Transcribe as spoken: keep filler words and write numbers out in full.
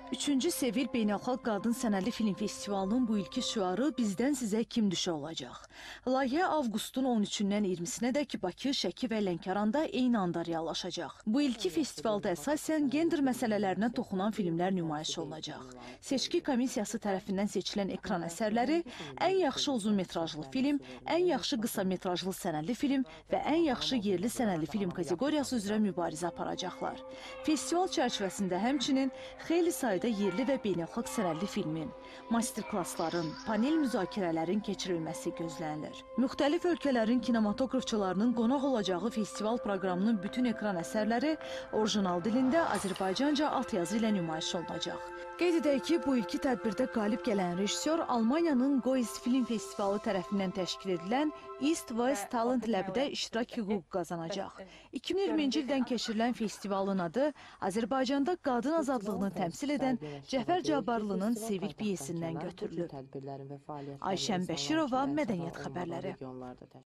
Üçüncü Sevil Beynəlxalq Qadın Sənədli Film Festivalının bu ilki şüarı bizdən sizə kim düşə olacaq. Layihə avqustun on üçündən iyirmisinədək Bakı, Şəki və Lənkəranda eyni anda reallaşacaq. Bu ilki festivalda əsasən gender məsələlərinə toxunan filmlər nümayiş olunacaq. Seçki komissiyası tərəfindən seçilən ekran əsərləri ən yaxşı uzun metrajlı film, ən yaxşı qısa metrajlı sənədli film və ən yaxşı yerli sənədli film kateqoriyası üzrə mübarizə aparacaqlar. Festival çərçivəsində həmçinin xeyli sayda yerli və beynəlxalq sənədli filmin, master-klassların, panel müzakirələrin keçirilməsi gözlənilir. Müxtəlif ölkələrin kinematografçılarının qonaq olacağı festival proqramının bütün ekran əsərləri orijinal dilində Azərbaycanca altyazı ilə nümayiş olunacaq. Qeyd edək ki, bu ilki tədbirdə qalib gələn rejissor Almaniyanın Gois Film Festivalı tərəfindən təşkil edilən East West Talent Lab-də iştirak hüququ qazanacaq. iki min iyirminci ildən keçirilən festivalın adı Azərbaycanda qadın azadlığını təmsil edən Cəfər Cabbarlının Sevil piyesindən götürülüb. Ayşən Bəşirova, Mədəniyyət xəbərləri.